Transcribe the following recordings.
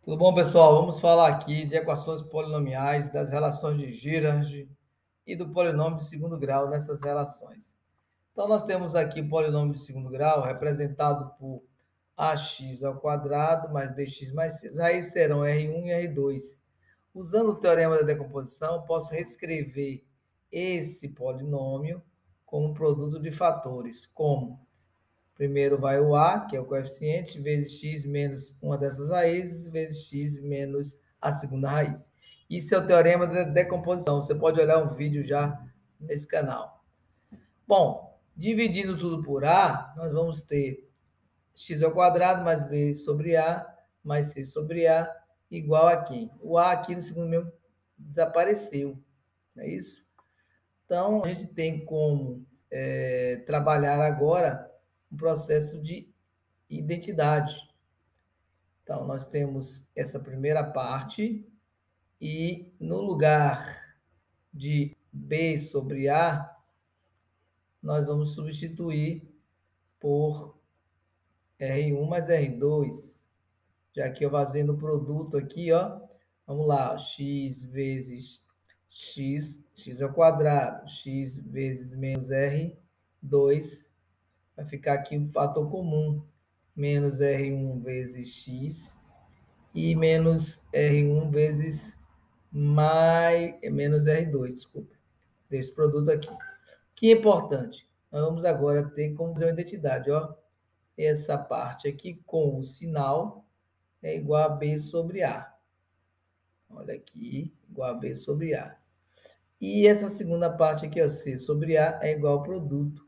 Tudo bom, pessoal? Vamos falar aqui de equações polinomiais, das relações de Girard e do polinômio de segundo grau nessas relações. Então, nós temos aqui o polinômio de segundo grau representado por ax ao quadrado mais bx mais c. As raízes serão R1 e R2. Usando o teorema da decomposição, posso reescrever esse polinômio como um produto de fatores, como primeiro vai o A, que é o coeficiente, vezes x menos uma dessas raízes, vezes x menos a segunda raiz. Isso é o teorema da decomposição. Você pode olhar um vídeo já nesse canal. Bom, dividindo tudo por A, nós vamos ter x ao quadrado mais b sobre A mais c sobre A igual a quem? O A aqui no segundo membro desapareceu, não é isso? Então, a gente tem como trabalhar agora um processo de identidade. Então, nós temos essa primeira parte e no lugar de B sobre A, nós vamos substituir por R1 mais R2, já que eu fazendo o produto aqui, ó, vamos lá, x vezes x ao quadrado, x vezes menos R2, vai ficar aqui um fator comum, menos R1 vezes x e menos R1 vezes menos R2, desculpa, desse produto aqui. Que é importante, nós vamos agora ter como dizer uma identidade, ó, essa parte aqui com o sinal é igual a B sobre A. Olha aqui, igual a B sobre A. E essa segunda parte aqui, ó, C sobre A, é igual ao produto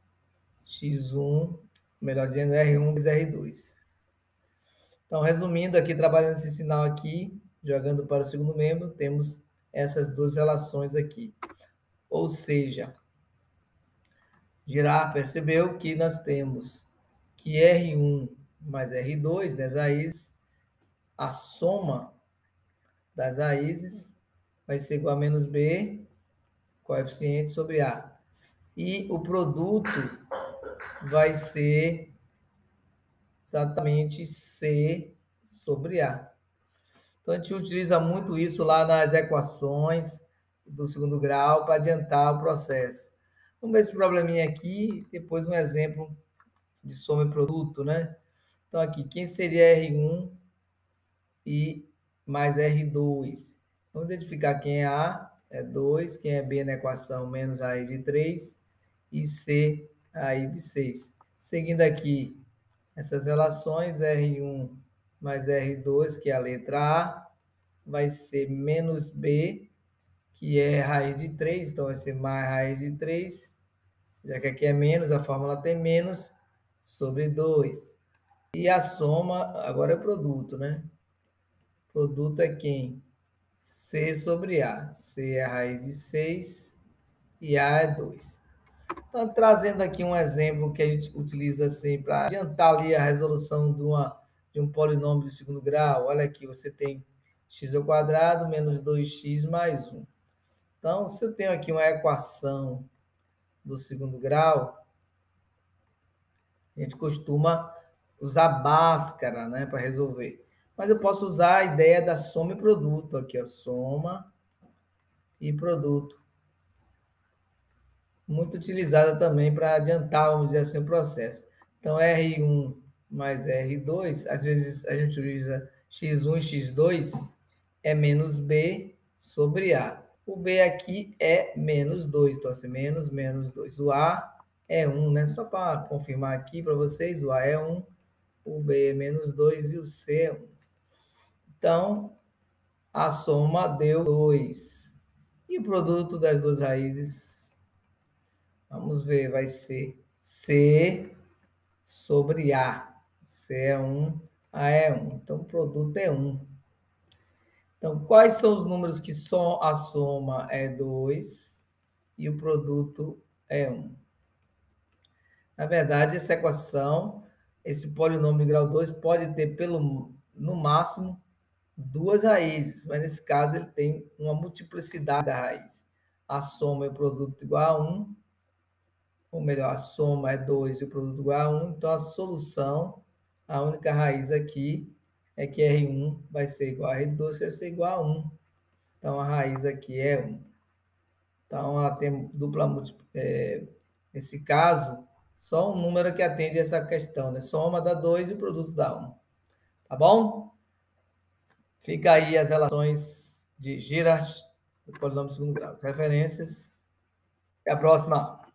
x1, melhor dizendo, R1 vezes R2. Então, resumindo aqui, trabalhando esse sinal aqui, jogando para o segundo membro, temos essas duas relações aqui. Ou seja, Girard percebeu que nós temos que R1 mais R2, das raízes, a soma das raízes vai ser igual a menos B, coeficiente sobre A. E o produto vai ser exatamente C sobre A. Então, a gente utiliza muito isso lá nas equações do segundo grau para adiantar o processo. Vamos ver esse probleminha aqui, depois um exemplo de soma e produto, né? Então, aqui, quem seria R1 e mais R2? Vamos identificar quem é A, é 2, quem é B na equação, menos raiz de 3, e C, raiz de 6. Seguindo aqui, essas relações, R1 mais R2, que é a letra A, vai ser menos B, que é raiz de 3, então vai ser mais raiz de 3, já que aqui é menos, a fórmula tem menos, sobre 2. E a soma, agora é o produto, né? Produto é quem? C sobre A. C é a raiz de 6 e A é 2. Então, trazendo aqui um exemplo que a gente utiliza assim para adiantar ali a resolução de um polinômio de segundo grau. Olha aqui, você tem x ao quadrado menos 2x mais 1. Então, se eu tenho aqui uma equação do segundo grau, a gente costuma usar Bhaskara, né, para resolver. Mas eu posso usar a ideia da soma e produto aqui, ó, soma e produto. Muito utilizada também para adiantar, vamos dizer assim, o processo. Então, R1 mais R2, às vezes a gente utiliza x1 e x2, é menos B sobre A. O B aqui é menos 2, então assim, menos 2. O A é 1, né? Só para confirmar aqui para vocês, o A é 1, o B é menos 2 e o C é 1. Então, a soma deu 2. E o produto das duas raízes, vamos ver, vai ser C sobre A. C é 1, A é 1. Então, o produto é 1. Então, quais são os números que só a soma é 2 e o produto é 1? Na verdade, essa equação, esse polinômio de grau 2 pode ter, no máximo, duas raízes, mas nesse caso ele tem uma multiplicidade da raiz. A soma e o produto igual a 1, ou melhor, a soma é 2 e o produto igual a 1, então a solução, a única raiz aqui, é que R1 vai ser igual a R2, que vai ser igual a 1. Então, a raiz aqui é 1. Então, ela tem dupla multiplicação. Nesse caso, só um número que atende essa questão, né? Soma dá 2 e o produto dá 1. Tá bom? Fica aí as relações de Girard do polinômio de segundo grau. Referências. Até a próxima.